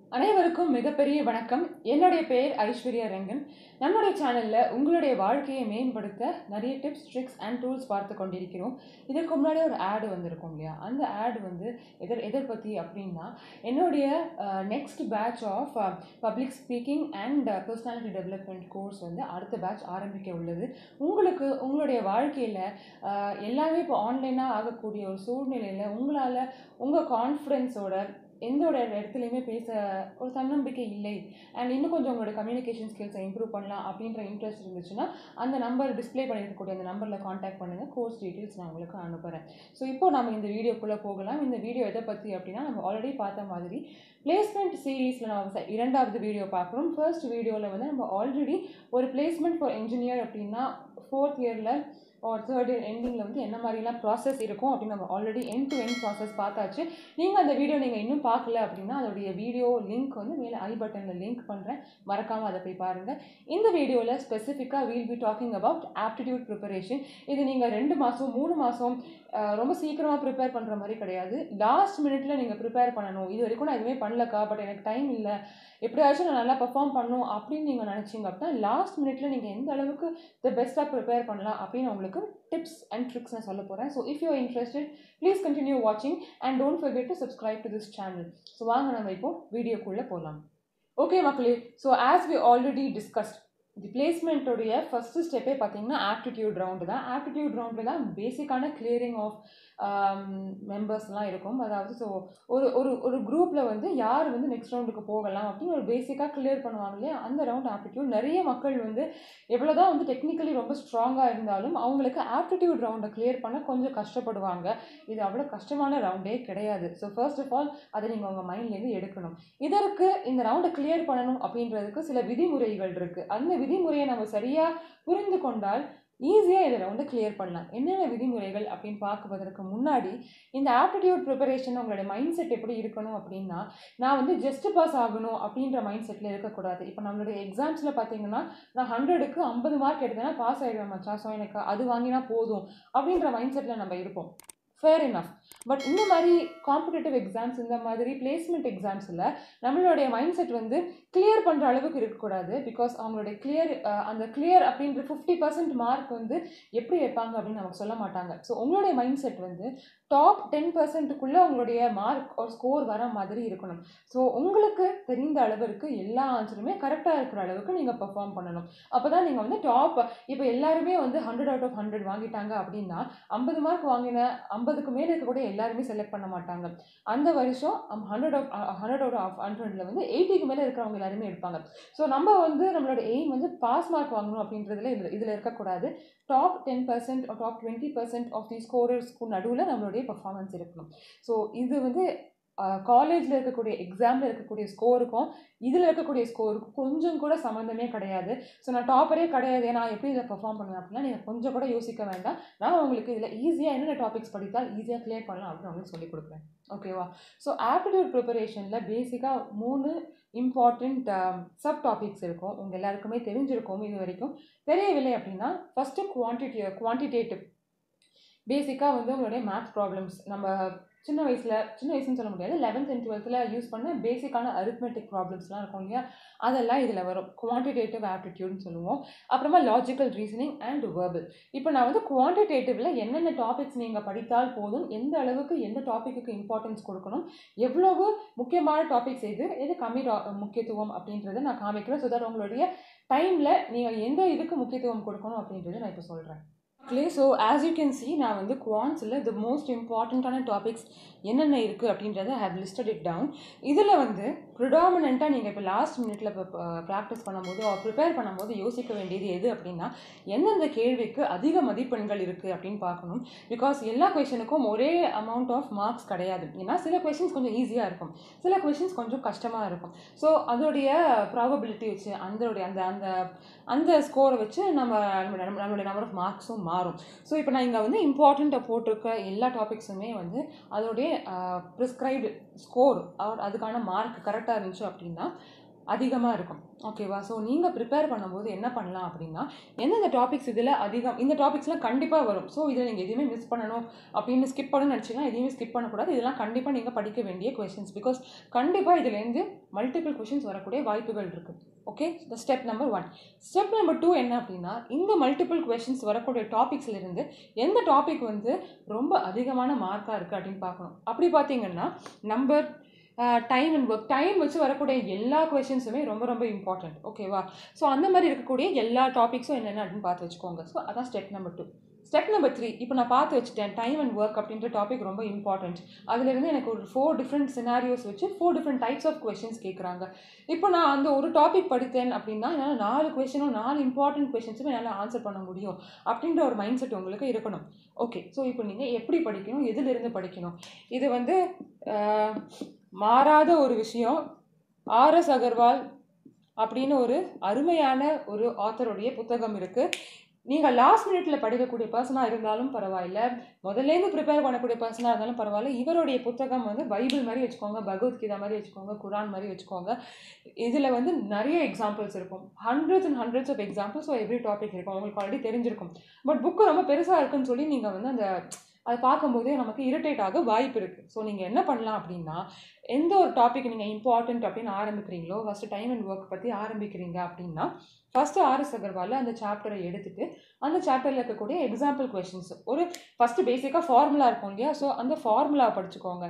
அனைவருக்கும் மிகப்பெரிய வணக்கம். என்னுடைய பெயர் ஐஸ்வர்யா ரங்கன். நம்முடைய சேனலில் உங்களுடைய வாழ்க்கையை மேம்படுத்த நிறைய டிப்ஸ், ட்ரிக்ஸ் அண்ட் டூல்ஸ் பார்த்து கொண்டிருக்கிறோம். இதற்கு முன்னாடி ஒரு ஆடு வந்திருக்கும் இல்லையா? அந்த ஆடு வந்து எதை பற்றி அப்படின்னா, என்னுடைய next batch of public speaking and personality development course வந்து அடுத்த பேட்ச் ஆரம்பிக்க உள்ளது. உங்களுக்கு உங்களுடைய வாழ்க்கையில் எல்லாமே இப்போ ஆன்லைனாக ஆகக்கூடிய ஒரு சூழ்நிலையில் உங்களால் உங்கள் கான்ஃபிடென்ஸோட எந்த ஒரு இடத்துலையுமே பேச ஒரு தன்னம்பிக்கை இல்லை அண்ட் இன்னும் கொஞ்சம் உங்களோட கம்யூனிகேஷன் ஸ்கில்ஸை இம்ப்ரூவ் பண்ணலாம் அப்படின்ற இன்ட்ரெஸ்ட் இருந்துச்சுன்னா அந்த நம்பர் டிஸ்பிளே பண்ணியிருக்கக்கூடிய அந்த நம்பரில் காண்டாக்ட் பண்ணுங்கள். கோர்ஸ் டீட்டெயில்ஸ் நான் உங்களுக்கு அனுப்புகிறேன். ஸோ இப்போ நம்ம இந்த வீடியோக்குள்ளே போகலாம். இந்த வீடியோ எதை பற்றி அப்படின்னா, நம்ம ஆல்ரெடி பார்த்த மாதிரி பிளேஸ்மெண்ட் சீரீஸில் நம்ம இரண்டாவது வீடியோ பார்க்குறோம். ஃபர்ஸ்ட் வீடியோவில் வந்து நம்ம ஆல்ரெடி ஒரு பிளேஸ்மெண்ட் ஃபார் என்ஜினியர் அப்படின்னா 4th இயரில் ஒரு 3rd இயர் எண்டிங்கில் வந்து என்ன மாதிரிலாம் ப்ராசஸ் இருக்கும் அப்படின்னு நம்ம already end to end process பார்த்தாச்சு. நீங்கள் அந்த வீடியோ நீங்கள் இன்னும் பார்க்கல அப்படின்னா அதோடைய வீடியோ லிங்க் வந்து மேலே ஐ பட்டனில் லிங்க் பண்ணுறேன், மறக்காமல் அதை போய் பாருங்கள். இந்த வீடியோவில் ஸ்பெசிஃபிக்காக we'll be talking about aptitude preparation. இது நீங்கள் 2 மாதம் 3 மாதம் ரொம்ப சீக்கிரமாக ப்ரிப்பேர் பண்ணுற மாதிரி கிடையாது. லாஸ்ட் மினிட்ல நீங்கள் ப்ரிப்பேர் பண்ணணும். இது வரைக்கும் நான் எதுவுமே பண்ணலக்கா, பட் எனக்கு டைம் இல்லை, எப்படியாச்சும் நான் நல்லா பெர்ஃபார்ம் பண்ணணும் அப்படின்னு நீங்கள் நினச்சிங்க அப்படின்னா லாஸ்ட் மினிட்ல நீங்கள் எந்த அளவுக்கு பெஸ்ட்டாக ப்ரிப்பேர் பண்ணலாம் அப்படின்னு உங்களுக்கு டிப்ஸ் அண்ட் ட்ரிக்ஸ் நான் சொல்ல போகிறேன். So if you are interested please continue வாட்சிங் and don't forget to subscribe to this channel. So வாங்க நம்ம இப்போ வீடியோக்குள்ளே போகலாம். ஓகே மக்களே, so as we already discussed, the பிளேஸ்மெண்ட்டோடைய ஃபஸ்ட்டு ஸ்டெப்பே பார்த்தீங்கன்னா ஆப்டிடியூட் ரவுண்டு தான். ஆப்டிடியூட் ரவுண்டில் தான் பேசிக்கான கிளியரிங் ஆஃப் மெம்பர்ஸ்லாம் இருக்கும். அதாவது ஸோ ஒரு ஒரு ஒரு குரூப்பில் வந்து யார் வந்து நெக்ஸ்ட் ரவுண்டுக்கு போகலாம் அப்படின்னு ஒரு பேசிக்காக கிளியர் பண்ணுவாங்க இல்லையா, அந்த ரவுண்ட் ஆப்டிடியூட். நிறைய மக்கள் வந்து எவ்வளோதான் வந்து டெக்னிக்கலி ரொம்ப ஸ்ட்ராங்காக இருந்தாலும் அவங்களுக்கு ஆப்டிடியூட் ரவுண்டை கிளியர் பண்ண கொஞ்சம் கஷ்டப்படுவாங்க. இது அவ்வளோ கஷ்டமான ரவுண்டே கிடையாது. ஸோ ஃபர்ஸ்ட் ஆஃப் ஆல் அதை நீங்கள் உங்கள் மைண்ட்லேருந்து எடுக்கணும். இதற்கு இந்த ரவுண்டை கிளியர் பண்ணணும் அப்படின்றதுக்கு சில விதிமுறைகள் இருக்குது. அந்த விதிமுறையை நம்ம சரியாக புரிந்து கொண்டால் ஈஸியாக இதில் வந்து கிளியர் பண்ணலாம். என்னென்ன விதிமுறைகள் அப்படின்னு பார்க்குவதற்கு முன்னாடி, இந்த ஆப்டிடியூட் ப்ரிப்பரேஷன் உங்களுடைய மைண்ட் செட் எப்படி இருக்கணும் அப்படின்னா, நான் வந்து ஜஸ்ட் பாஸ் ஆகணும் அப்படின்ற மைண்ட் செட்டில் இருக்கக்கூடாது. இப்போ நம்மளுடைய எக்ஸாம்ஸில் பார்த்தீங்கன்னா, நான் 100க்கு 50 மார்க் எடுத்தேன்னா பாஸ் ஆகிடுவேன் மச்சா, ஸோ எனக்கு அது வாங்கினா போதும் அப்படின்ற மைண்ட் செட்டில் நம்ம இருப்போம். Fair enough. பட் இந்த மாதிரி காம்படிட்டிவ் எக்ஸாம்ஸ், இந்த மாதிரி பிளேஸ்மெண்ட் எக்ஸாம்ஸில் நம்மளுடைய மைண்ட் செட் வந்து கிளியர் பண்ணுற அளவுக்கு இருக்கக்கூடாது. பிகாஸ் அவங்களுடைய அந்த கிளியர் அப்படின்ற 50% மார்க் வந்து எப்படி வைப்பாங்க அப்படின்னு நமக்கு சொல்ல மாட்டாங்க. ஸோ உங்களுடைய மைண்ட் செட் வந்து டாப் 10%க்குள்ளே உங்களுடைய மார்க் ஒரு ஸ்கோர் வர மாதிரி இருக்கணும். ஸோ உங்களுக்கு தெரிந்த அளவிற்கு எல்லா ஆன்சருமே கரெக்டாக இருக்கிற அளவுக்கு நீங்கள் பெர்ஃபார்ம் பண்ணணும். அப்போ தான் நீங்கள் வந்து டாப், இப்போ எல்லாருமே வந்து 100 out of 100 வாங்கிட்டாங்க அப்படின்னா 50 மார்க் வாங்கின 50க்கு மேலே இருக்கக்கூடிய எல்லாருமே செலக்ட் பண்ண மாட்டாங்க. அந்த வருஷம் 100 out of 100ல் வந்து 80க்கு மேலே இருக்கிறவங்க எல்லாருமே எடுப்பாங்க. ஸோ நம்ம வந்து நம்மளோட எய்ம் வந்து பாஸ் மார்க் வாங்கணும் அப்படின்றதுல இதில் இருக்கக்கூடாது. டாப் 10% டாப் 20% ஆஃப் தி ஸ்கோரர்ஸ்க்கு நடுவில் நம்மளுடைய பர்ஃபார்மன்ஸ் இருக்கணும். ஸோ இது வந்து காலேஜில் இருக்கக்கூடிய எக்ஸாமில் இருக்கக்கூடிய ஸ்கோருக்கும் இதில் இருக்கக்கூடிய ஸ்கோருக்கும் கொஞ்சம் கூட சம்மந்தமே கிடையாது. ஸோ நான் டாப்பரே கிடையாது, நான் எப்படி இதில் பெர்ஃபார்ம் பண்ணுவேன் அப்படின்னா நீங்கள் கொஞ்சம் கூட யோசிக்க வேண்டாம். நான் உங்களுக்கு இதில் ஈஸியாக என்னென்ன டாபிக்ஸ் படித்தால் ஈஸியாக கிளியர் பண்ணலாம் அப்படின்னு உங்களுக்கு சொல்லிக் கொடுக்குறேன். ஓகேவா? ஸோ ஆப்டிடியூட் ப்ரிப்பரேஷனில் பேசிக்காக 3 இம்பார்ட்டண்ட் சப் டாபிக்ஸ் இருக்கும். உங்கள் எல்லாருக்குமே தெரிஞ்சிருக்கும். இது வரைக்கும் தெரியவில்லை அப்படின்னா, ஃபஸ்ட்டு குவான்டிடேட்டிவ். பேசிக்காக வந்து உங்களுடைய மேத்ஸ் ப்ராப்ளம்ஸ், நம்ம சின்ன வயசுன்னு சொல்ல முடியாது, 11th and 12th யூஸ் பண்ண பேசிக்கான அரித்மெட்டிக் ப்ராப்ளம்ஸ்லாம் இருக்கும் இல்லையா, அதெல்லாம் இதில் வரும். குவான்டிடேட்டிவ் ஆப்டிடியூட்னு சொல்லுவோம். அப்புறமா லாஜிக்கல் ரீசனிங் அண்ட் வெர்பல். இப்போ நான் வந்து குவான்டிடேட்டிவில் என்னென்ன டாபிக்ஸ் நீங்கள் படித்தால் போதும், எந்த அளவுக்கு எந்த டாப்பிக்கு இம்பார்ட்டன்ஸ் கொடுக்கணும், எவ்வளவு முக்கியமான டாபிக்ஸ் எது கம்மி முக்கியத்துவம் அப்படின்றத நான் காமிக்கிறேன். ஸோ தட் உங்களுடைய டைமில் நீங்கள் எந்த இதுக்கு முக்கியத்துவம் கொடுக்கணும் அப்படின்றத நான் இப்போ சொல்கிறேன். Okay, so as you can see, நான் வந்து குவான்ஸில் த மோஸ்ட் இம்பார்ட்டண்ட்டான டாபிக்ஸ் என்னென்ன இருக்குது அப்படின்றத I have listed it down. இதில் வந்து ப்ரிடாமினண்ட்டாக நீங்கள் இப்போ லாஸ்ட் மினிட்ல ப்ராக்டிஸ் பண்ணும்போது ப்ரிப்பேர் பண்ணும்போது யோசிக்க வேண்டியது எது அப்படின்னா, எந்தெந்த கேள்விக்கு அதிக மதிப்பெண்கள் இருக்குது அப்படின்னு பார்க்கணும். பிகாஸ் எல்லா கொஷனுக்கும் ஒரே அமௌண்ட் ஆஃப் மார்க்ஸ் கிடையாது. ஏன்னா சில கொஷின்ஸ் கொஞ்சம் ஈஸியாக இருக்கும், சில கொஷின்ஸ் கொஞ்சம் கஷ்டமாக இருக்கும். ஸோ அதோடைய ப்ராபபிலிட்டி வச்சு அந்த ஸ்கோரை வச்சு நம்மளுடைய நம்பர் ஆஃப் மார்க்ஸும் மாறும். ஸோ இப்போ நான் இங்கே வந்து இம்பார்ட்டண்ட்டாக போட்டிருக்க எல்லா டாபிக்ஸுமே வந்து அதோடைய ப்ரிஸ்கிரைப்டு ஸ்கோர் அதுக்கான மார்க் கரெக்டாக இருந்துச்சு அப்படின்னா அதிகமாக இருக்கும். ஓகேவா? ஸோ நீங்கள் ப்ரிப்பேர் பண்ணும்போது என்ன பண்ணலாம் அப்படின்னா, எந்தெந்த டாபிக்ஸ் இதில் அதிகம், இந்த டாபிக்ஸ்லாம் கண்டிப்பாக வரும். ஸோ இதில் நீங்கள் எதுவுமே மிஸ் பண்ணணும் அப்படின்னு ஸ்கிப் பண்ணணும்னு நினச்சிங்கன்னா எதையுமே ஸ்கிப் பண்ணக்கூடாது. இதெல்லாம் கண்டிப்பாக நீங்கள் படிக்க வேண்டிய கொஷின்ஸ். பிகாஸ் கண்டிப்பாக இதுலேருந்து மல்டிபிள் கொஷின்ஸ் வரக்கூடிய வாய்ப்புகள் இருக்குது. Okay, the step number 1. Step number 2 என்ன அப்படின்னா, இந்த மல்டிபிள் கொஷின்ஸ் வரக்கூடிய டாபிக்ஸ்லேருந்து எந்த டாபிக் வந்து ரொம்ப அதிகமான மார்க்காக இருக்குது அப்படின்னு பார்க்கணும். அப்படி பார்த்தீங்கன்னா number time and work, time வச்சு வரக்கூடிய எல்லா கொஷின்ஸுமே ரொம்ப ரொம்ப இம்பார்ட்டன்ட். ஓகேவா? ஸோ அந்த மாதிரி இருக்கக்கூடிய எல்லா டாபிக்ஸும் என்னென்ன அப்படின்னு பார்த்து வச்சுக்கோங்க. ஸோ அதான் ஸ்டெப் நம்பர் 2. ஸ்டெப் நம்பர் 3, இப்போ நான் பார்த்து வச்சுட்டேன் டைம் அண்ட் ஒர்க் அப்படின்ற டாபிக் ரொம்ப இம்பார்ட்டன்ட். அதுலேருந்து எனக்கு ஒரு 4 டிஃப்ரெண்ட் சினாரியோஸ் வச்சு 4 டிஃப்ரெண்ட் டைப்ஸ் ஆஃப் கொஷின்ஸ் கேட்குறாங்க. இப்போ நான் அந்த ஒரு டாபிக் படித்தேன் அப்படின்னா என்னால் 4 கொஷினும் 4 இம்பார்ட்டன்ட் கொஷின்ஸுமே என்னால் ஆன்சர் பண்ண முடியும் அப்படின்ற ஒரு மைண்ட் செட் உங்களுக்கு இருக்கணும். ஓகே, ஸோ இப்போ நீங்கள் எப்படி படிக்கணும், எதிலிருந்து படிக்கணும், இது வந்து மாறாத ஒரு விஷயம். ஆர்எஸ் அகர்வால் அப்படின்னு ஒரு அருமையான ஒரு ஆத்தருடைய புத்தகம் இருக்குது. நீங்கள் லாஸ்ட் மினிட்ல படிக்கக்கூடிய பர்சனாக இருந்தாலும் பரவாயில்ல, முதல்லேருந்து ப்ரிப்பேர் பண்ணக்கூடிய பர்சனாக இருந்தாலும் பரவாயில்ல, இவருடைய புத்தகம் வந்து பைபிள் மாதிரி வச்சுக்கோங்க, பகவத்கீதா மாதிரி வச்சுக்கோங்க, குரான் மாதிரி வச்சுக்கோங்க. இதில் வந்து நிறைய எக்ஸாம்பிள்ஸ் இருக்கும், hundreds and hundreds of examples for every topic இருக்கும். உங்களுக்கு ஆல்ரெடி தெரிஞ்சிருக்கும். பட் புக்கு ரொம்ப பெருசாக இருக்குன்னு சொல்லி நீங்கள் வந்து அந்த அதை பார்க்கும்போதே நமக்கு இரிட்டேட் ஆக வாய்ப்பு இருக்குது. ஸோ நீங்கள் என்ன பண்ணலாம் அப்படின்னா, எந்த ஒரு டாபிக் நீங்கள் இம்பார்ட்டன்ட் அப்படின்னு ஆரம்பிக்கிறீங்களோ, ஃபஸ்ட்டு டைம் அண்ட் ஒர்க் பற்றி ஆரம்பிக்கிறீங்க அப்படின்னா, ஃபஸ்ட்டு ஆர்எஸ் அகர்வாலில் அந்த சாப்டரை எடுத்துகிட்டு அந்த சாப்டரில் இருக்கக்கூடிய எக்ஸாம்பிள் கொஷின்ஸ், ஒரு ஃபஸ்ட்டு பேசிக்காக ஃபார்முலா இருக்கும் இல்லையா, ஸோ அந்த ஃபார்முலா படிச்சுக்கோங்க.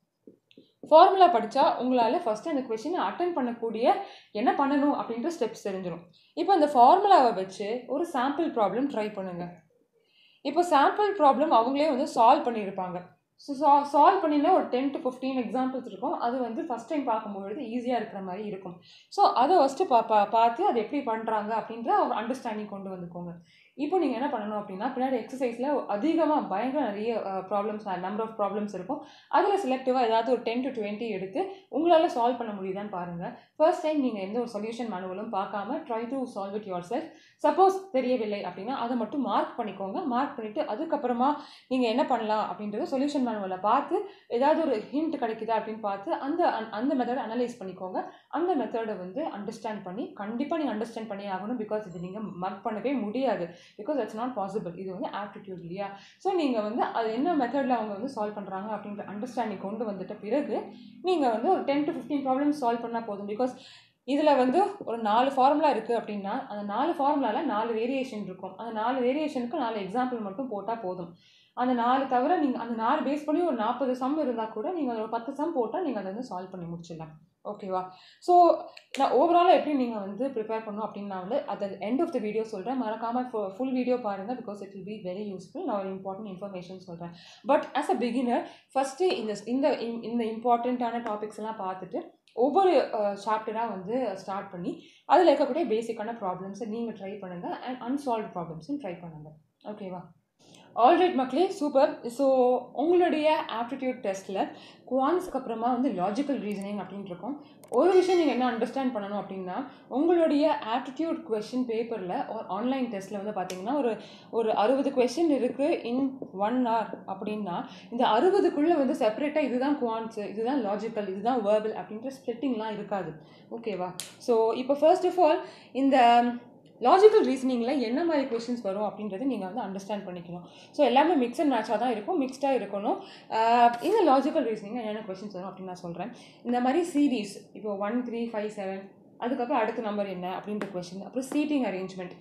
ஃபார்முலா படித்தா உங்களால் ஃபஸ்ட்டு அந்த கொஷினை அட்டன் பண்ணக்கூடிய என்ன பண்ணணும் அப்படின்ற ஸ்டெப்ஸ் தெரிஞ்சிடும். இப்போ அந்த ஃபார்முலாவை வச்சு ஒரு சாம்பிள் ப்ராப்ளம் ட்ரை பண்ணுங்கள். இப்போ சாம்பிள் ப்ராப்ளம் அவங்களே வந்து சால்வ் பண்ணியிருப்பாங்க. ஸோ சால்வ் பண்ணினா ஒரு 10 to 15 எக்ஸாம்பிள்ஸ் இருக்கும். அது வந்து ஃபஸ்ட் டைம் பார்க்கும்பொழுது ஈஸியாக இருக்கிற மாதிரி இருக்கும். ஸோ அதை ஃபஸ்ட்டு பார்த்து அது எப்படி பண்ணுறாங்க அப்படின்ற ஒரு அண்டர்ஸ்டாண்டிங் கொண்டு வந்துக்கோங்க. இப்போ நீங்கள் என்ன பண்ணணும் அப்படின்னா, பின்னாடி எக்ஸசைஸில் அதிகமாக பயங்கர நிறைய ப்ராப்ளம்ஸ், நம்பர் ஆஃப் ப்ராப்ளம்ஸ் இருக்கும். அதில் செலக்டிவாக ஏதாவது ஒரு 10 to 20 எடுத்து உங்களால் சால்வ் பண்ண முடியுதான்னு பாருங்கள். ஃபர்ஸ்ட் டைம் நீங்கள் எந்த ஒரு சொல்யூஷன் மேனுவலும் பார்க்காம try to solve it yourself. Suppose தெரியவில்லை அப்படின்னா அதை மட்டும் மார்க் பண்ணிக்கோங்க. மார்க் பண்ணிவிட்டு அதுக்கப்புறமா நீங்கள் என்ன பண்ணலாம் அப்படின்றது சொல்யூஷன் மேனுவலை பார்த்து ஏதாவது ஒரு ஹிண்ட் கிடைக்குதா அப்படின்னு பார்த்து அந்த மெத்தடை அனலைஸ் பண்ணிக்கோங்க. அந்த மெத்தடை வந்து அண்டர்ஸ்டாண்ட் பண்ணி, கண்டிப்பாக நீங்கள் அண்டர்ஸ்டாண்ட் பண்ணி ஆகணும். பிகாஸ் இது நீங்கள் மார்க் பண்ணவே முடியாது. Because it's not possible. இது வந்து ஆப்டிடியூட் இல்லையா? ஸோ நீங்கள் வந்து அது என்ன மெத்தடில் அவங்க வந்து சால்வ் பண்ணுறாங்க அப்படின்ற அண்டர்ஸ்டாண்டிங் கொண்டு வந்துட்ட பிறகு நீங்கள் வந்து ஒரு 10 to 15 ப்ராப்ளம்ஸ் சால்வ் பண்ணால் போதும். பிகாஸ் இதில் வந்து ஒரு 4 ஃபார்முலா இருக்குது அப்படின்னா அந்த 4 ஃபார்முலாவில் 4 வேரியேஷன் இருக்கும். அந்த 4 வேரியேஷனுக்கு 4 எக்ஸாம்பிள் மட்டும் போட்டால் போதும். அந்த 4 தவிர நீங்கள் அந்த 4 பேஸ் பண்ணி ஒரு 40 சம் இருந்தால் கூட நீங்கள் ஒரு 10 சம் போட்டால் நீங்கள் அதை வந்து சால்வ் பண்ணி முடிச்சிடலாம். ஓகேவா? ஸோ நான் ஓவராலாக எப்படி நீங்கள் வந்து ப்ரிப்பேர் பண்ணணும் அப்படின்னு நான் வந்து அது எண்ட் ஆஃப் த வீடியோ சொல்கிறேன். மறக்காமல் ஃபுல் வீடியோ பாருங்கள். Because it will be very useful. நான் ஒரு இம்பார்ட்டன்ட் இன்ஃபர்மேஷன் சொல்கிறேன். But as a beginner first இந்த இம்பார்ட்டண்ட்டான டாபிக்ஸ் எல்லாம் பார்த்துட்டு ஒவ்வொரு சாப்டராக வந்து ஸ்டார்ட் பண்ணி அதில் இருக்கக்கூடிய பேசிக்கான ப்ராப்ளம்ஸை நீங்கள் ட்ரை பண்ணுங்கள் அண்ட் அன்சால்வ் ப்ராப்ளம்ஸும் ட்ரை பண்ணுங்கள். ஓகேவா? ஆல்ரைட் மக்களே, சூப்பர். ஸோ உங்களுடைய ஆப்டிடியூட் டெஸ்ட்டில் குவான்ஸ்க்கு அப்புறமா வந்து லாஜிக்கல் ரீசனிங் அப்படின்ட்டு இருக்கும். ஒரு விஷயம் நீங்கள் என்ன அண்டர்ஸ்டாண்ட் பண்ணணும் அப்படின்னா, உங்களுடைய ஆப்டிடியூட் கொஷின் பேப்பரில் ஒரு ஆன்லைன் டெஸ்ட்டில் வந்து பார்த்தீங்கன்னா ஒரு 60 கொஷின் இருக்குது இன் 1 hour அப்படின்னா, இந்த 60க்குள்ளே வந்து செப்பரேட்டாக இதுதான் குவான்ஸ், இதுதான் லாஜிக்கல், இதுதான் வேர்பல் அப்படின்ற ஸ்ப்ளிட்டிங்லாம் இருக்காது. ஓகேவா? ஸோ இப்போ ஃபர்ஸ்ட் ஆஃப் ஆல் இந்த லாஜிக்கல் ரீசனிங்கில் என்ன மாதிரி கொஷின்ஸ் வரும் அப்படின்றது நீங்கள் வந்து அண்டர்ஸ்டாண்ட் பண்ணிக்கணும். ஸோ எல்லாமே மிக்ஸ் அண்ட் மேட்சாக தான் இருக்கும், மிக்ஸ்டாக இருக்கணும். இந்த லாஜிக்கல் ரீசனிங்கில் என்னென்ன கொஷின்ஸ் வரும் அப்படின்னு நான் சொல்கிறேன். இந்த மாதிரி சீரீஸ், இப்போ 1 3 5 7, அதுக்கப்புறம் அடுத்த நம்பர் என்ன அப்படின்ற கொஷின், அப்புறம் சீட்டிங் அரேஞ்ச்மெண்ட்,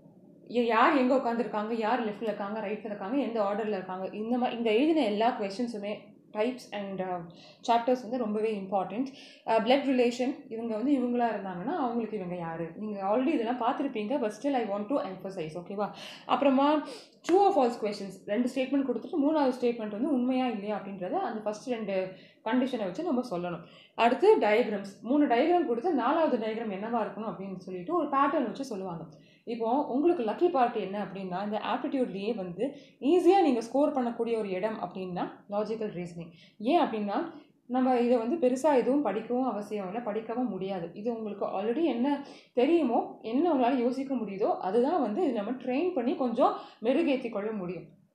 யார் எங்கே உட்காந்துருக்காங்க, யார் லெஃப்ட்டில் இருக்காங்க, ரைட்டில் இருக்காங்க, எந்த ஆர்டரில் இருக்காங்க, இந்த மாதிரி இங்கே எழுதின எல்லா கொஷின்ஸுமே டைப்ஸ் அண்ட் சாப்டர்ஸ் வந்து ரொம்பவே இம்பார்ட்டண்ட். பிளட் ரிலேஷன், இவங்க வந்து இவங்களாக இருந்தாங்கன்னா அவங்களுக்கு இவங்க யார், நீங்கள் ஆல்ரெடி இதெல்லாம் பார்த்துருப்பீங்க. But still I want to emphasise. ஓகேவா? அப்புறமா true or false questions, 2 statement கொடுத்துட்டு 3வது ஸ்டேட்மெண்ட் வந்து உண்மையா இல்லையா அப்படின்றத அந்த ஃபஸ்ட் 2 கண்டிஷனை வச்சு நம்ம சொல்லணும். அடுத்து டயக்ராம்ஸ், 3 டயக்ராம் கொடுத்து 4வது டயக்ராம் என்னவா இருக்கணும் அப்படின்னு சொல்லிட்டு ஒரு பேட்டர்ன் வச்சு சொல்லுவாங்க. இப்போ உங்களுக்கு லக்கி பார்ட் என்ன அப்படின்னா, இந்த ஆப்டிடியூட்லேயே வந்து ஈஸியாக நீங்கள் ஸ்கோர் பண்ணக்கூடிய ஒரு இடம் அப்படின்னா லாஜிக்கல் ரீசனிங். ஏன் அப்படின்னா, நம்ம இதை வந்து பெருசாக எதுவும் படிக்கவும் அவசியம் இல்லை, படிக்கவும் முடியாது. இது உங்களுக்கு ஆல்ரெடி என்ன தெரியுமோ, என்ன உங்களால் யோசிக்க முடியுதோ அதுதான் வந்து இது நம்ம ட்ரெயின் பண்ணி கொஞ்சம் மெருகேற்றி கொள்ள முடியும்.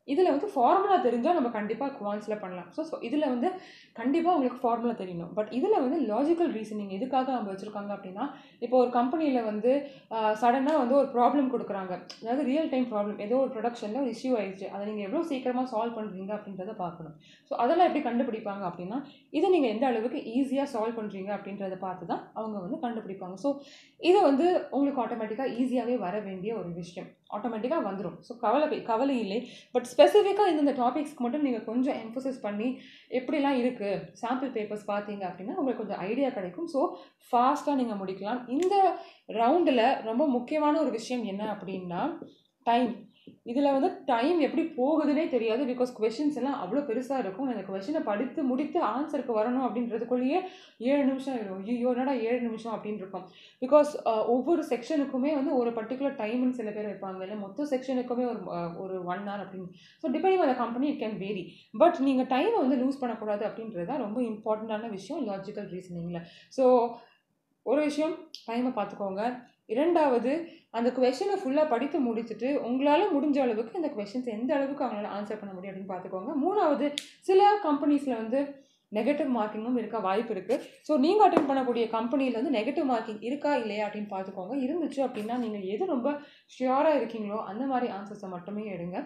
இதில் வந்து ஃபார்முலா தெரிஞ்சால் நம்ம கண்டிப்பாக குவான்ஸில் பண்ணலாம். ஸோ இதில் வந்து கண்டிப்பாக உங்களுக்கு ஃபார்முலா தெரியணும். பட் இதில் வந்து லாஜிக்கல் ரீசனிங் எதுக்காக அவங்க வச்சுருக்காங்க அப்படின்னா, இப்போ ஒரு கம்பெனியில் வந்து சடனாக வந்து ஒரு ப்ராப்ளம் கொடுக்குறாங்க, அதாவது ரியல் டைம் ப்ராப்ளம், ஏதோ ஒரு ப்ரொடக்ஷனில் ஒரு இஷ்யூ ஆயிடுச்சு, அதை நீங்கள் எவ்வளோ சீக்கிரமாக சால்வ் பண்ணுறீங்க அப்படின்றத பார்க்கணும். ஸோ அதெல்லாம் எப்படி கண்டுபிடிப்பாங்க அப்படின்னா, இதை நீங்கள் எந்த அளவுக்கு ஈஸியாக சால்வ் பண்ணுறீங்க அப்படின்றத பார்த்து தான் அவங்க வந்து கண்டுபிடிப்பாங்க. ஸோ இது வந்து உங்களுக்கு ஆட்டோமேட்டிக்காக ஈஸியாகவே வர வேண்டிய ஒரு விஷயம், ஆட்டோமேட்டிக்காக வந்துடும். ஸோ கவலை இல்லை. பட் ஸ்பெசிஃபிக்காக இந்த டாபிக்ஸ்க்கு மட்டும் நீங்கள் கொஞ்சம் எம்ஃபசைஸ் பண்ணி எப்படிலாம் இருக்குது சாம்பிள் பேப்பர்ஸ் பார்த்தீங்க அப்படின்னா உங்களுக்கு கொஞ்சம் ஐடியா கிடைக்கும். ஸோ ஃபாஸ்ட்டாக நீங்கள் முடிக்கலாம். இந்த ரவுண்டில் ரொம்ப முக்கியமான ஒரு விஷயம் என்ன அப்படின்னா டைம். இதில் வந்து டைம் எப்படி போகுதுன்னே தெரியாது. பிகாஸ் கொஷின்ஸ் எல்லாம் அவ்வளோ பெருசாக இருக்கும். அந்த கொஷினை படித்து முடித்து ஆன்சருக்கு வரணும் அப்படின்றதுக்குள்ளேயே 7 நிமிஷம் ஆயிடும். ஐயோ என்னடா 7 நிமிஷம் அப்படின்னு இருக்கும். பிகாஸ் ஒவ்வொரு செக்ஷனுக்குமே வந்து ஒரு பர்டிகுலர் டைம்னு சில பேர் வைப்பாங்க, இல்லை மொத்த செக்ஷனுக்குமே ஒரு 1 hour அப்படின்னு. So depending on the company it can vary. But நீங்கள் டைமை வந்து லூஸ் பண்ணக்கூடாது அப்படின்றது தான் ரொம்ப இம்பார்ட்டண்ட்டான விஷயம் லாஜிக்கல் ரீசனிங்கில். ஸோ ஒரு விஷயம், டைமை பார்த்துக்கோங்க. இரண்டாவது, அந்த கொஷினை ஃபுல்லாக படித்து முடிச்சுட்டு உங்களால் முடிஞ்ச அளவுக்கு இந்த கொஷின்ஸ் எந்த அளவுக்கு அவங்களால ஆன்சர் பண்ண முடியும் அப்படின்னு பார்த்துக்கோங்க. மூணாவது, சில கம்பெனிஸில் வந்து நெகட்டிவ் மார்க்கிங்கும் இருக்க வாய்ப்பு இருக்குது. ஸோ நீங்கள் அட்டென்ட் பண்ணக்கூடிய கம்பெனியில் வந்து நெகட்டிவ் மார்க்கிங் இருக்கா இல்லையா அப்படின்னு பார்த்துக்கோங்க. இருந்துச்சு அப்படின்னா நீங்கள் எது ரொம்ப ஷியோராக இருக்கீங்களோ அந்த மாதிரி ஆன்சர்ஸை மட்டுமே எடுங்க.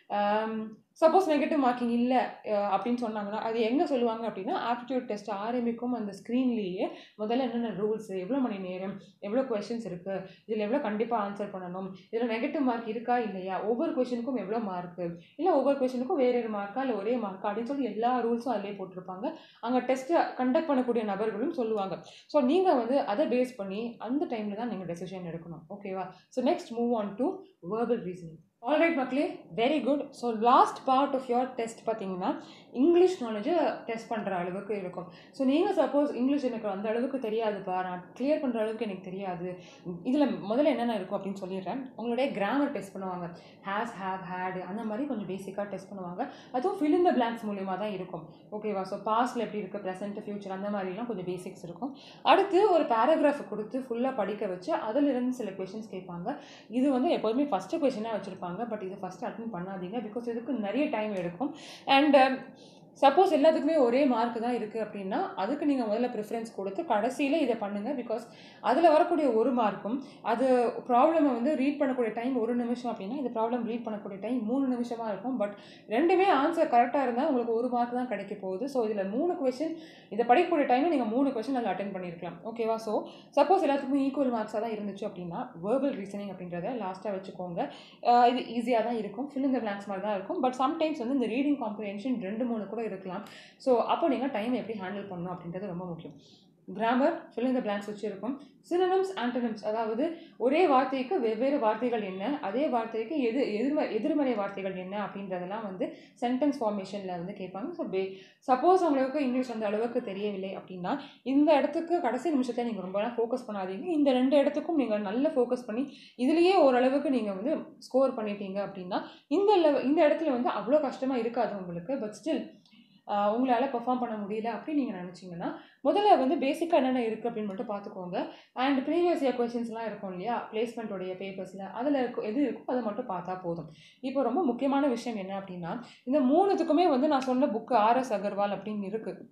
சப்போஸ் நெகட்டிவ் மார்க்கிங் இல்லை அப்படின்னு சொன்னாங்கன்னா அது எங்கே சொல்லுவாங்க அப்படின்னா, ஆப்டிடியூட் டெஸ்ட் ஆரம்பிக்கும் அந்த ஸ்க்ரீன்லேயே முதல்ல என்னென்ன ரூல்ஸ், எவ்வளோ மணி நேரம், எவ்வளோ கொஷின்ஸ் இருக்குது, இதில் எவ்வளோ கண்டிப்பாக ஆன்சர் பண்ணணும், இதில் நெகட்டிவ் மார்க் இருக்கா இல்லையா, ஒவ்வொரு கொஷினுக்கும் எவ்வளோ மார்க்கு, இல்லை ஒவ்வொரு கொஷினுக்கும் வேறு மார்க்கா இல்லை ஒரே மார்க்கா அப்படின்னு சொல்லி எல்லா ரூல்ஸும் அதிலே போட்டிருப்பாங்க. அங்கே டெஸ்ட்டை கண்டக்ட் பண்ணக்கூடிய நபர்களும் சொல்லுவாங்க. ஸோ நீங்கள் வந்து அதை பேஸ் பண்ணி அந்த டைமில் தான் நீங்கள் டெசிஷன் எடுக்கணும். ஓகேவா? So next move on to verbal reasoning. Alright மக்களே, very good. So last part of your test பார்த்தீங்கன்னா இங்கிலீஷ் நாலேஜை டெஸ்ட் பண்ணுற அளவுக்கு இருக்கும். ஸோ நீங்கள் சப்போஸ் இங்கிலீஷ் எனக்கு அந்த அளவுக்கு தெரியாதுப்பா, நான் கிளியர் பண்ணுற அளவுக்கு எனக்கு தெரியாது, இதில் முதல்ல என்னென்ன இருக்கும் அப்படின்னு சொல்லிடுறேன். உங்களுடைய கிராமர் டெஸ்ட் பண்ணுவாங்க, ஹேஸ், ஹேவ், ஹேட் அந்த மாதிரி கொஞ்சம் பேசிக்காக டெஸ்ட் பண்ணுவாங்க. அதுவும் ஃபில் இன் த பிளாங்க்ஸ் மூலியமாக தான் இருக்கும். ஓகேவா? ஸோ பாஸ்டில் எப்படி இருக்குது, ப்ரெசென்ட், ஃபியூச்சர் அந்த மாதிரிலாம் கொஞ்சம் பேசிக்ஸ் இருக்கும். அடுத்து ஒரு பேராகிராஃப் கொடுத்து ஃபுல்லாக படிக்க வச்சு அதிலிருந்து சில கொஷின்ஸ் கேட்பாங்க. இது வந்து எப்போதுமே ஃபஸ்ட்டு கொஷினாக வச்சுருப்பாங்க. பட் இது ஃபஸ்ட்டு அட்டென்ட் பண்ணாதீங்க, பிகாஸ் இதுக்கு நிறைய டைம் எடுக்கும். அண்ட் சப்போஸ் எல்லாத்துக்குமே ஒரே மார்க் தான் இருக்குது அப்படின்னா அதுக்கு நீங்கள் முதல்ல ப்ரிஃபரன்ஸ் கொடுத்து கடைசியில் இதை பண்ணுங்கள். பிகாஸ் அதில் வரக்கூடிய ஒரு மார்க்கும் அது ப்ராப்ளமை வந்து ரீட் பண்ணக்கூடிய டைம் 1 நிமிஷம் அப்படின்னா இது ப்ராப்ளம் ரீட் பண்ணக்கூடிய டைம் 3 நிமிஷமாக இருக்கும். பட் ரெண்டுமே ஆன்சர் கரெக்டாக இருந்தால் உங்களுக்கு 1 மார்க் தான் கிடைக்க போகுது. ஸோ இதில் 3 கொஷின், இதை படிக்கக்கூடிய டைமில் நீங்கள் 3 கொஷின் அதில் அட்டென்ட் பண்ணியிருக்கலாம். ஓகேவா? ஸோ சப்போஸ் எல்லாத்துக்குமே ஈக்குவல் மார்க்ஸாக தான் இருந்துச்சு அப்படின்னா வேர்பல் ரீசனிங் அப்படின்றத லாஸ்ட்டாக வச்சுக்கோங்க. இது ஈஸியாக தான் இருக்கும், ஃபில் இன் த பிளாங்க்ஸ் மாதிரி தான் இருக்கும். பட் சம்டைம்ஸ் வந்து இந்த ரீடிங் காம்ப்ரிஹென்ஷன் 2-3 கூட இருக்கலாம். ஸோ அப்போ நீங்கள் டைம் எப்படி ஹேண்டில் பண்ணணும் அப்படின்றது ரொம்ப முக்கியம். Grammar, fill in the blanks வச்சு இருக்கும். சினோனிம்ஸ், ஆன்டோனிம்ஸ், அதாவது ஒரே வார்த்தைக்கு வெவ்வேறு வார்த்தைகள் என்ன, அதே வார்த்தைக்கு எதிர்மறை வார்த்தைகள் என்ன அப்படின்றதெல்லாம் வந்து சென்டென்ஸ் ஃபார்மேஷனில் வந்து கேட்பாங்க. ஸோ சப்போஸ் உங்களுக்கு இங்கிலீஷ் அந்த அளவுக்கு தெரியவில்லை அப்படின்னா இந்த இடத்துக்கு கடைசி நிமிஷத்தை நீங்கள் ரொம்பலாம் ஃபோக்கஸ் பண்ணாதீங்க. இந்த 2 இடத்துக்கும் நீங்கள் நல்ல ஃபோக்கஸ் பண்ணி இதுலேயே ஓரளவுக்கு நீங்கள் வந்து ஸ்கோர் பண்ணிட்டீங்க அப்படின்னா இந்த இடத்துல வந்து அவ்வளோ கஷ்டமாக இருக்காது உங்களுக்கு. பட் ஸ்டில் உங்களால் பெர்ஃபார்ம் பண்ண முடியல அப்படின்னு நீங்கள் நினச்சிங்கன்னா முதல்ல வந்து பேசிக்காக என்னென்ன இருக்குது அப்படின்னு மட்டும் பார்த்துக்கோங்க. அண்ட் ப்ரீவியஸ் இயர் கொஷின்ஸ்லாம் இருக்கும் இல்லையா, பிளேஸ்மெண்ட்டோடைய பேப்பர்ஸில், அதில் எது இருக்கோ அதை மட்டும் பார்த்தா போதும். இப்போ ரொம்ப முக்கியமான விஷயம் என்ன அப்படின்னா, இந்த 3த்துக்குமே வந்து நான் சொன்ன புக்கு ஆர்எஸ் அகர்வால் அப்படின்னு இருக்குது.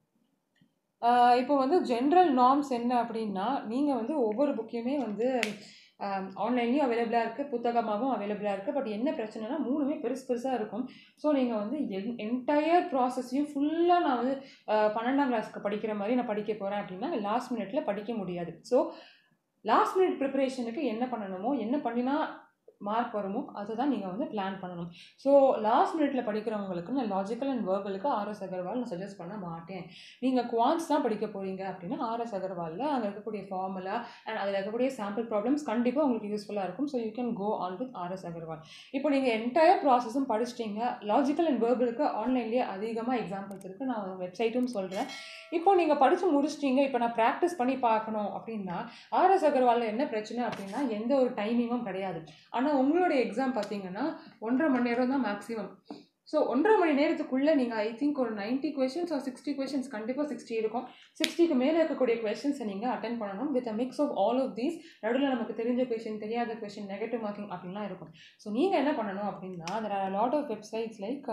இப்போ வந்து ஜென்ரல் நார்ம்ஸ் என்ன அப்படின்னா, நீங்கள் வந்து ஒவ்வொரு புக்கையுமே வந்து ஆன்லைன்லேயும் அவைலபிளாக இருக்குது, புத்தகமாகவும் அவைலபிளாக இருக்குது. பட் என்ன பிரச்சனைனா 3மே பெருசாக இருக்கும். ஸோ நீங்கள் வந்து என்டையர் ப்ராசஸையும் ஃபுல்லாக நான் வந்து 12ஆம் கிளாஸ்க்கு படிக்கிற மாதிரி நான் படிக்க போகிறேன் அப்படின்னா லாஸ்ட் மினிட்ல படிக்க முடியாது. ஸோ லாஸ்ட் மினிட் ப்ரிப்பரேஷனுக்கு என்ன பண்ணணுமோ, என்ன பண்ணினா மார்க் வருமோ அதுதான் நீங்கள் வந்து பிளான் பண்ணணும். ஸோ லாஸ்ட் மினிட்ல படிக்கிறவங்களுக்கு நான் லாஜிக்கல் அண்ட் வேர்பலுக்கு ஆர்எஸ் அகர்வால் நான் சஜஸ்ட் பண்ண மாட்டேன். நீங்கள் குவான்ஸ் தான் படிக்க போகிறீங்க அப்படின்னா ஆர்எஸ் அகர்வாலில் அங்கே இருக்கக்கூடிய ஃபார்முலா அண்ட் அதில் இருக்கக்கூடிய சாம்பிள் ப்ராப்ளம்ஸ் கண்டிப்பாக உங்களுக்கு யூஸ்ஃபுல்லாக இருக்கும். So you can go on with RS Agarwal. இப்போ நீங்கள் என்டையர் ப்ராசஸும் படிச்சிட்டிங்க. லாஜிக்கல் அண்ட் வேர்பலுக்கு ஆன்லைன்லேயே அதிகமாக எக்ஸாம்பிள்ஸ் இருக்குது, நான் வெப்சைட்டும் சொல்கிறேன். இப்போ நீங்கள் படித்து முடிச்சிட்டிங்க, இப்போ நான் ப்ராக்டிஸ் பண்ணி பார்க்கணும் அப்படின்னா ஆர்எஸ் அகர்வாலில் என்ன பிரச்சனை அப்படின்னா எந்த ஒரு டைமிங்கும் கிடையாது. ஆனால் உங்களுடைய எக்ஸாம் பார்த்தீங்கன்னா 1.5 மணி நேரம் தான் மேக்ஸிமம். ஸோ 1.5 மணி நேரத்துக்குள்ளே நீங்கள் ஐ திங்க் ஒரு 90 கொஷின்ஸ் ஆர் 60 கொஷின்ஸ், கண்டிப்பாக 60 இருக்கும், 60க்கு மேலே இருக்கக்கூடிய கொஷின்ஸை நீங்கள் அட்டென்ட் பண்ணணும் with a mix of all of these. நடுவில் நமக்கு தெரிஞ்ச கொஷின், தெரியாத கொஷின், நெகட்டிவ் மார்க்கிங் அப்படின்லாம் இருக்கும். ஸோ நீங்கள் என்ன பண்ணணும் அப்படின்னா, there are a lot of websites like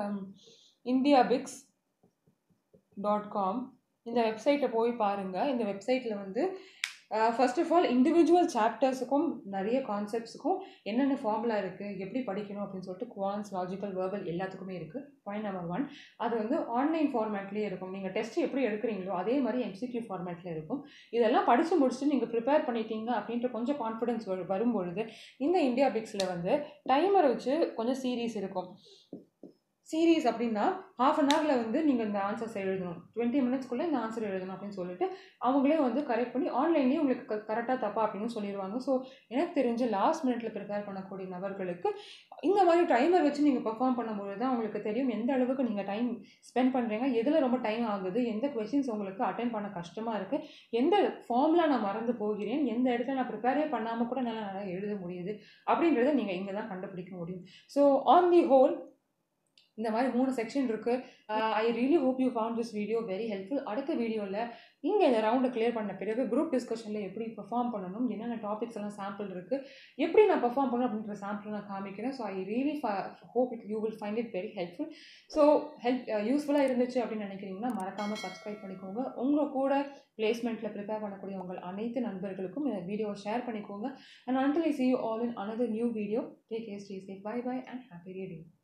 indiabix.com. இந்த வெப்சைட்டை போய் பாருங்கள். இந்த வெப்சைட்டில் வந்து ஃபர்ஸ்ட் ஆஃப் ஆல் இண்டிவிஜுவல் சாப்டர்ஸுக்கும் நிறைய கான்செப்ட்ஸுக்கும் என்னென்ன ஃபார்முலா இருக்குது, எப்படி படிக்கணும் அப்படின்னு சொல்லிட்டு குவான்ஸ், லாஜிக்கல், வெர்பல் எல்லாத்துக்குமே இருக்குது. பாயிண்ட் நம்பர் 1, அது வந்து ஆன்லைன் ஃபார்மேட்லேயே இருக்கும். நீங்கள் டெஸ்ட் எப்படி எடுக்கிறீங்களோ அதே மாதிரி MCQ ஃபார்மேட்டில் இருக்கும். இதெல்லாம் படித்து முடிச்சுட்டு நீங்கள் ப்ரிப்பேர் பண்ணிட்டீங்க அப்படின்ட்டு கொஞ்சம் கான்ஃபிடன்ஸ் வரும்பொழுது இந்த இந்தியா பிக்ஸில் வந்து டைமரை வச்சு கொஞ்சம் சீரீஸ் இருக்கும். சீரீஸ் அப்படின்னா ½ an hourல வந்து நீங்கள் இந்த ஆன்சர்ஸ் எழுதணும், 20 minutesக்குள்ளே இந்த ஆன்சர் எழுதணும் அப்படின்னு சொல்லிட்டு அவங்களே வந்து கரெக்ட் பண்ணி ஆன்லைன்லேயே உங்களுக்கு கரெக்டாக தப்பா அப்படின்னு சொல்லிடுவாங்க. ஸோ எனக்கு தெரிஞ்ச லாஸ்ட் மினிட்ல ப்ரிப்பேர் பண்ணக்கூடிய நபர்களுக்கு இந்த மாதிரி டைமர் வச்சு நீங்கள் பெர்ஃபார்ம் பண்ணும்போது தான் உங்களுக்கு தெரியும் எந்த அளவுக்கு நீங்கள் டைம் ஸ்பெண்ட் பண்ணுறீங்க, எதில் ரொம்ப டைம் ஆகுது, எந்த கொஷின்ஸ் உங்களுக்கு அட்டென்ட் பண்ண கஷ்டமாக இருக்குது, எந்த ஃபார்முலா நான் மறந்து போகிறேன், எந்த இடத்துல நான் ப்ரிப்பேரே பண்ணாமல் கூட நல்லா எழுத முடியுது அப்படின்றத நீங்கள் இங்கே தான் கண்டுபிடிக்க முடியும். ஸோ ஆன் தி ஹோல் இந்த மாதிரி 3 செக்ஷன் இருக்குது. I really hope you found this video very helpful. அடுத்த வீடியோவில் இங்கே இந்த ரவுண்டை கிளியர் பண்ண பிறகு குரூப் டிஸ்கஷனில் எப்படி பெர்ஃபார்ம் பண்ணணும், என்னென்ன டாபிக்ஸ் எல்லாம் சாம்பிள் இருக்குது, எப்படி நான் பெர்ஃபார்ம் பண்ணணும் அப்படின்ற சாம்பிள் நான் காமிக்கிறேன். So I really hope you will find it very helpful. So யூஸ்ஃபுல்லாக இருந்துச்சு அப்படின்னு நினைக்கிறீங்கன்னா மறக்காமல் சப்ஸ்கிரைப் பண்ணிக்கோங்க. உங்கள் கூட பிளேஸ்மெண்ட்டில் ப்ரிப்பேர் பண்ணக்கூடிய உங்கள் அனைத்து நண்பர்களுக்கும் இந்த வீடியோவை ஷேர் பண்ணிக்கோங்க. And until I see you all in another new video, take care, stay safe, bye bye and happy reading.